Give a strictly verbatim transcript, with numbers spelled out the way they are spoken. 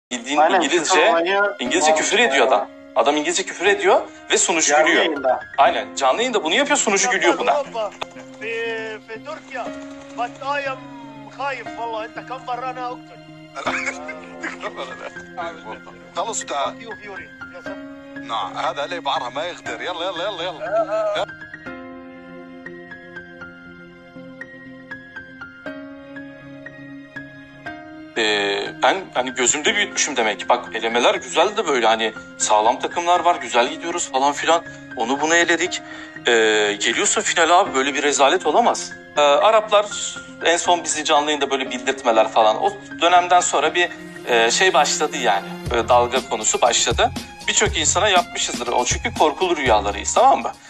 Bildiğin Aynen, İngilizce, İngilizce küfür ediyor adam. Adam İngilizce küfür ediyor ve sunucu Canlı gülüyor. yayında. Aynen, canlı yayında bunu yapıyor, sunucu gülüyor buna. في في تركيا بس I am خايف والله انت كم مرة انا اقتل خلص تعال فيو فيوري يا سلام نعم هذا اللي بعرها ما يقدر يلا يلا يلا يلا Ee, ben hani gözümde büyütmüşüm demek ki. Bak elemeler güzel de böyle hani sağlam takımlar var, güzel gidiyoruz falan filan. Onu bunu eledik. Ee, geliyorsun finale abi, böyle bir rezalet olamaz. Ee, Araplar en son bizi canlı yayında böyle bildirtmeler falan. O dönemden sonra bir e, şey başladı yani. Böyle dalga konusu başladı. Birçok insana yapmışızdır o, çünkü korkulu rüyalarıyız, tamam mı?